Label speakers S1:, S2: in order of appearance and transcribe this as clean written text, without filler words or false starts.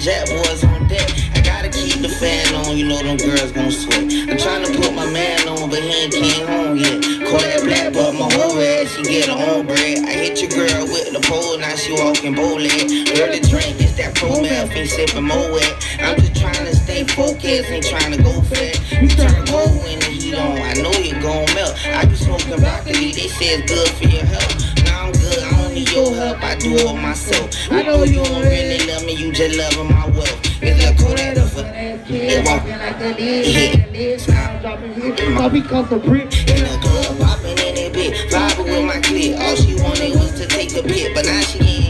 S1: Jack boys on deck. I gotta keep the fan on, you know them girls gon' sweat. I'm tryna put my man on, but he ain't came home yet. Call that black, but my whole ass, she get her own bread. I hit your girl with the pole, now she walking bowleg. Girl, the drink is that pro math, ain't sipping Moet. I'm just tryna stay focused, ain't tryna go fat. You turn cold when the heat on, I know you gon' melt. I be smoking broccoli, they say it's good for your health. Now I'm good, I don't need your help, I do it myself. I know you don't really love me, you just loving my wealth. It's a cool that up for it won't
S2: I'll become the brick.
S1: in the club, popping in that bit, vibing with my clique. All she wanted was to take a bit, but now she ain't